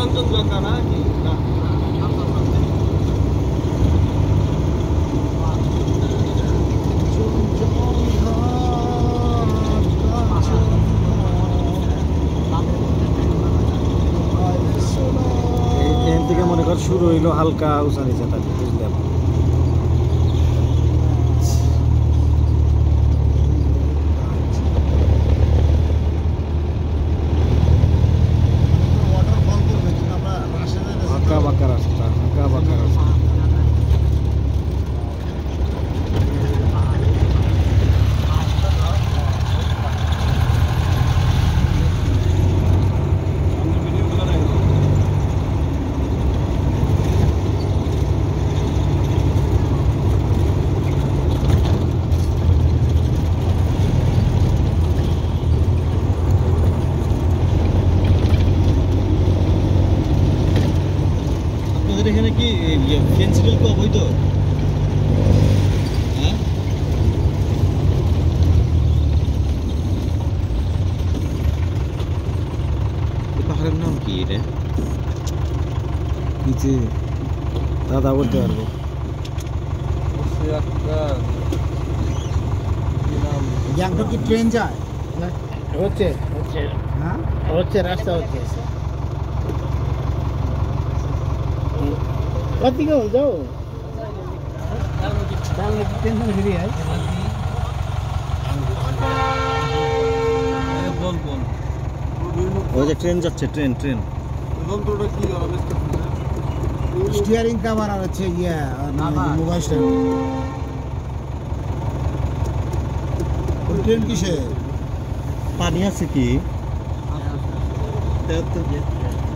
কাঞ্চনজঙ্ঘা নাকি না এখান থেকে মনে কর শুরু হইলো হালকা উঁচা নিচে থাকে বুঝলাম আঁকা বাঁকা রাস্তা আঁকা বাঁকা রাস্তা এখানে কি ফেন্সিডিল কি অবৈধ হ্যাঁ পাহাড়ের নাম কি এটা নিচে দাদা বলতে পারবো গ্যাংটক কি ট্রেন যায় হচ্ছে হ্যাঁ হচ্ছে রাস্তা হচ্ছে কদিকে যাও টেনশন ফ্রি হয় বল বল ওই যে ট্রেন যাচ্ছে ট্রেন ট্রেন যন্ত্রটা কি স্টিয়ারিং কভার আর হচ্ছে মোবাইল ট্রেন কিসে পানি আছে কি